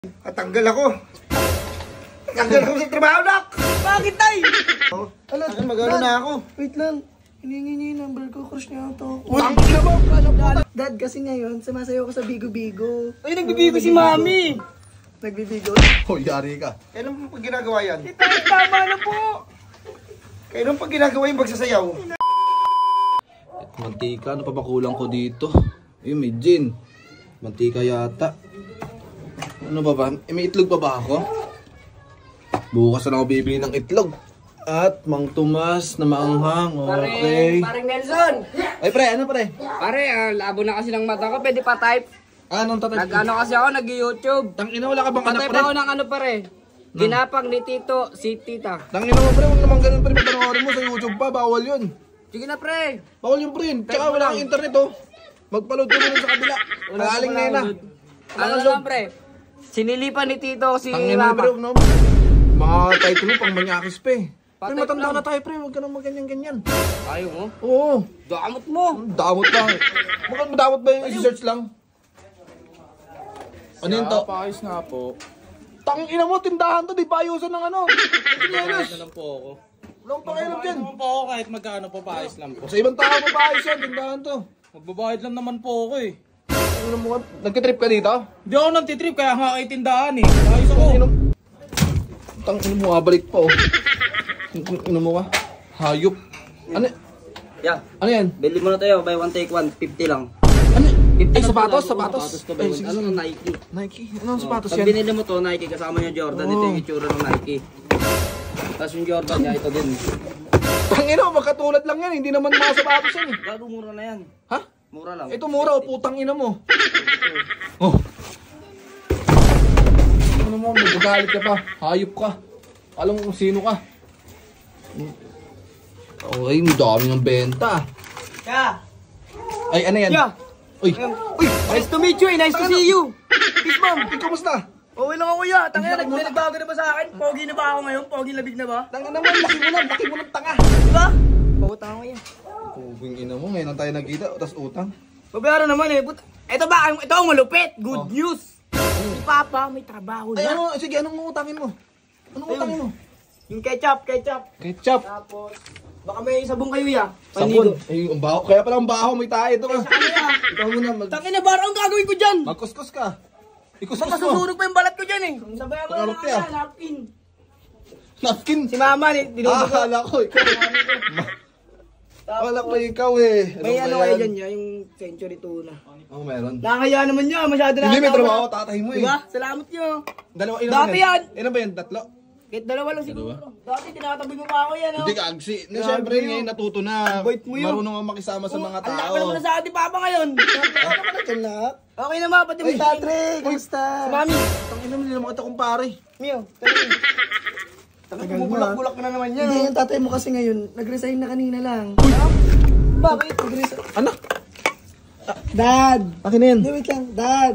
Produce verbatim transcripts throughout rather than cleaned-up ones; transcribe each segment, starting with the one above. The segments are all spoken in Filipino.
Natanggal ako. Natanggal ako sa trabaho, Doc. Bakit, tay? Oh, ano, mag-ano na ako. Wait lang. Hiningi niya yung number ko. Crush niya ito. Tanggal na ba? Dad, kasi ngayon, sumasayaw ko sa Bigo-Bigo. Ay, nagbibigo si Mami. Nagbibigo? Oh, yari ka. Kailan mo pag ginagawa yan? Tay, tama na po. Kailan pag ginagawa yung pagsasayaw? Mantika, ano pa ba kulang ko dito? Ayun, may gin. Mantika yata. Ano ba ba? Eh, may itlog pa ba ako? Bukas na ako bibili ng itlog. At Mang Tomas na maanghang. Okay. Parang Nelson. Ay, pre, ano pre? Pare, ah, labo na kasi ng mata ko. Pwede pa type. Anong tatay? Nag-ano kasi ako, nag-YouTube. Tangina, wala ka bang anak Patay pre? pa ako ng ano pare. Ginapang ni Tito, si Tita. Tangina mo pre, huwag naman ganun pre. Panoorin mo sa YouTube pa, bawal yun. Sige na pre. Bawal yung pre. Tsaka wala kang internet oh. Magpaload ka muna sa kabila. Nagaling na yun ah. Ano naman pre? Sinilipan ni Tito si Tangina pre, Mama. huwag naman. Mga title mo, pang manyakis pa eh. Pre, Patay matanda lang. na tayo pre, huwag ka nang maganyan-ganyan. Ayaw mo? Oo. Damot mo. Damot lang. Bakit madamot ba yung i-search lang? Ano yun to? Paayos nga po. Tang ina mo, tindahan to, di pa ayusan ng ano. Paayos na lang po ako. Walang pakialam dyan. Naman po ako kahit magkano po paayos lang po. Sa ibang tao mo pa ayos yan, tindahan to. Magbabayad lang naman po ako eh. Ano mo, nagtitrip ka dito? Hindi ako nang titrip kaya nga kay tindahan eh. Ayos ako. Tang ina mo. Tang ina mo, balik pa oh. Tang ina mo ka. Hayop. Ano? Yeah, Ano yan? bili mo na tayo, buy one take one, fifty lang. Ano? fifty Ay, lang sapatos, to, sapatos. sapatos to, buy Ay, one. sige, Ano sige. ng Nike? Nike? Anong sapatos Pag yan? binili mo to, Nike, kasama yung Jordan, ito yung itsura ng Nike. Tapos yung Jordan niya, ito din. Tang ina mo, magkatulad lang yan. Hindi naman mga sapatos yan eh. Gago, mura na yan. Ha? Mura lang. Ito mura o putang ina mo. Oh. Ano mo, magagalit ka pa. Hayop ka. Alam mo kung sino ka. Okay, may dami ng benta. Yeah. Ay, ano yan? Yeah. Uy, uy, Nice to meet you eh. Nice to see you. Peace ma'am. uy, kamusta? Okay lang ako kuya. Tangina, nag nagbago na ba sa akin? Pogi na ba ako ngayon? Pogi labig na ba? Tanga naman, laki mo lang, laki mo ng tanga. Diba? Pagutang ako yan. Puging ina mo, ngayon lang tayo nagkita, tapos utang. Babayaran naman eh. But, ito ba? Ito ang malupit. Good news. Si Papa may trabaho Ay, na. ano, sige, anong utangin mo? Anong utangin mo? Yung ketchup, ketchup. Ketchup. Tapos, baka may sabong kayo ya. Sabon. Ay, ang baho. Kaya pala ang baho, may tayo ito ka. Sa ano ya? Ikaw muna, mag... Tangina, bara ang gagawin ko dyan. magkuskus ka. Ikuskus Baka mo. susunog pa yung balat ko dyan eh. Sabayan mo na Pangarap lang niya. yan, napkin. Napkin. Si Mama, ni Ah, dinudog ko. akala ko, ikaw. Wala pa ikaw eh. May ba ano yan? kayo dyan ya, yung century tuna. Oo, meron. Nakakaya naman niya, masyado na. Hindi, may trabaho, tatay mo eh. Diba? Salamat niyo. Dalawa, ilan Dati ba yan. Ilan ba yan? Tatlo? Kahit dalawa lang siguro. Dati tinatabi mo pa ako yan. Hindi Oh. ka agsi. Na Grabe syempre yun. ngayon natuto na. Bait mo yun. Marunong ang makisama sa mga Ang laki tao. naman na sa atin Papa ngayon. Ano ka na dyan na? Okay naman, pati mo Uy, Tatre, kamusta? Si Mami. Tangina mo, hindi naman kita kumpare. Mio, tara. Tagal mo, Bulak-bulak ka na naman yan. Hindi, oh. yung tatay mo kasi ngayon, nag-resign na kanina lang. Bakit? Nag-resign. Anak, Dad! akin na yan. Hindi, wait lang. Dad!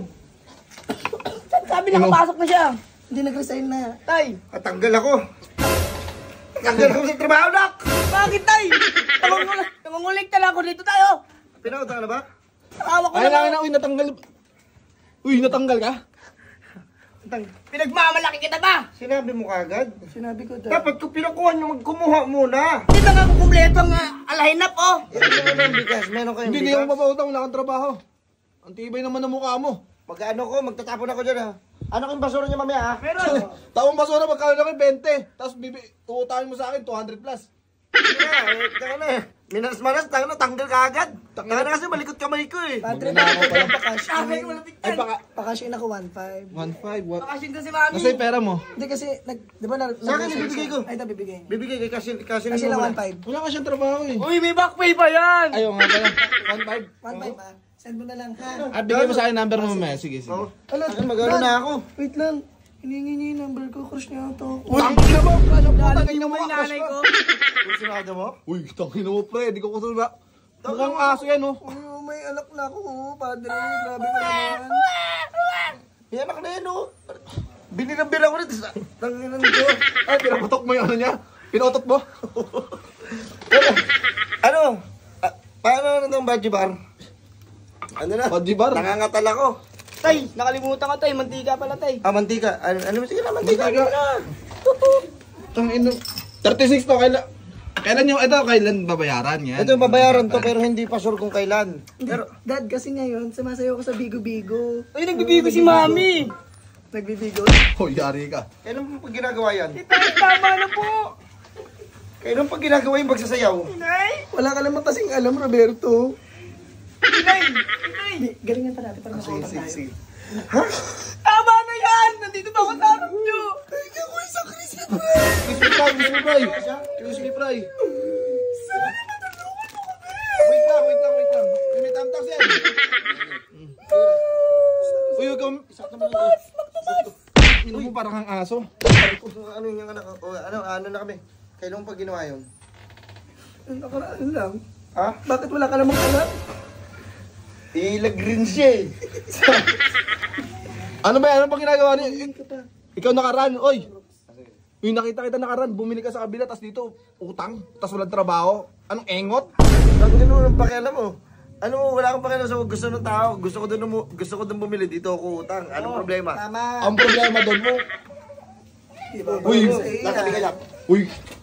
Sabi nakapasok na siya. Hindi, nag-resign na. Tay, Natanggal ako. Natanggal ako sa trabaho, Doc. bakit tay? Nangungulik, nangungulik talaga ako dito tayo. Pinakutang na ba? Tawa ko Ay, na. na, na, uy, natanggal. Uy, natanggal ka? Natang- Pinagmamalaki kita ba? Sinabi mo kagad. Sinabi ko, Dad. Dapat ko pinakuha nyo, magkumuha muna. Di ba nga kukumpleto ang uh, alahinap oh? Yan naman ang bigas. Meron kayong Hindi, hindi ako bigas. mapautang, wala kang trabaho. Ang tibay naman ng mukha mo. Mag-ano ko, magtatapon ako dyan ha. Ano kayong basura nyo mamaya ha? Pero, Taong basura, magkano na kayo? twenty. Tapos bibi, uutangin mo sa akin, two hundred plus. Hindi na, eh, taka na eh. Minas-manas, taka na, tanggal ka agad. Taka na kasi malikot kamay ko eh. Patre, bakit ka pakash? sabi ko malapit Ay, yan. baka, Pakashin ako one five. one five, what? Bakasin ka si Mami. Nasa yung pera mo? Hindi kasi, nag, di ba na, Sa akin, ibibigay ko. Ay, ito, bibigay. Bibigay kay Kasin, Kasin Kasi lang one five. Wala ka siyang trabaho eh. Uy, may back pay pa yan. Ayaw nga pala. one five. One five ah. Send mo na lang, ha? At bigay mo sa akin number mo mamaya. Sige, sige. Oh, Ano, akin, mag-ano Dad, na ako. Wait lang. Hiningi niya yung number ko. Crush niya ito. Tangina mo! Kasya po, Lalagyan tangina mo mo yung ka, nanay kasya. ko. Kursunado mo? Uy, tangina mo pre, di ko kusula. Mukhang aso yan oh. Uy, oh, may anak na ako, oh. Padre, grabe ka naman. Yan anak na yan oh. Binilambira ko rin. Tanginan nito. Ay, pinaputok mo yung ano niya. Pinutot mo. Ano? Ano? Ah, paano na itong Baji Bar? Ano na? Baji Bar? Nangangatal ako. Tay, nakalimutan ka tay, mantika pala tay. Ah, mantika. Ano, ano sige na, mantika. Tang ino. thirty-six to, kailan? Kailan yung, ito, kailan babayaran yan? Ito, babayaran to pero hindi pa sure kung kailan. Pero, Dad, kasi ngayon, sumasayaw ko sa Bigo-Bigo. Ay, nagbibigo si Mami. Nagbibigo. Hoy, yari ka. Kailan mo pa ginagawa yan? Tay, tama na po. Kailan pa ginagawa yung magsasayaw? Nay, Wala ka naman kasing alam, Roberto. Nay, Nay. Galingan pa natin para makautan tayo. Tama na yan! Nandito ba ako sa harap nyo? Excuse me, Fry. Excuse me, Fry. Excuse me, Fry. Wait lang, wait lang, wait lang. May tamtak yan. Uy, huwag kang... Ino mo parang kang aso. Ano yung anak ko? Ano, ano na kami? Kailan mo pa ginawa yun? Ang nakaraan lang. Ha? Bakit wala ka namang alam? Ilag rin siya eh. Ano ba yan? Ano pa ginagawa niya? Ikaw nakaran, oy. Uy, nakita kita nakaran. Bumili ka sa kabila, tas dito, utang. Tas walang trabaho. Anong engot? Ang ano ang pakialam mo? Ano, wala kang pakialam sa gusto ng tao. Gusto ko doon gusto ko doon bumili dito ako utang. Anong problema? Tama. Ang problema doon mo. Uy, Natabi ka lang. uy.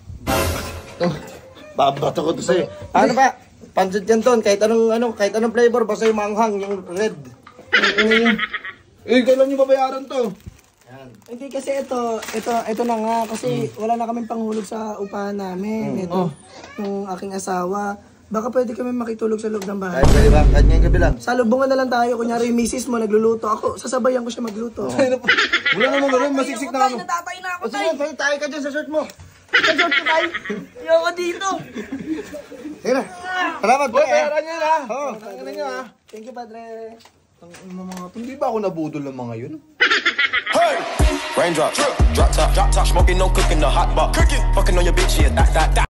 Babato ko to sa'yo. Ano ba? Pancit canton, kahit anong ano, kahit anong flavor, basta yung manghang, yung red. Eh, kailan niyo babayaran to? Hindi kasi ito, ito, ito na nga. Kasi wala na kaming panghulog sa upahan namin. Ito, yung aking asawa. Baka pwede kami makitulog sa loob ng bahay. Kahit pwede ba? Kahit ngayong gabi lang. Salubungan na lang tayo. Kunyari yung misis mo nagluluto. Ako, sasabayan ko siya magluto. Wala naman gano'n, masiksik na ano. Natatay na ako, O sige, tayo, tayo ka dyan sa shirt mo. Nag-short ko tayo. Ayoko dito. Sige na. Salamat po Uy, eh. bayaran niyo ha. Oo. Ano niyo ha? Thank you, Padre. Ang mga, hindi ba ako nabudol ng mga yun? Raindrop, drop top, drop top, smoking, no cooking, the hot pot, cooking, fucking on your bitch, yeah, that, that, that.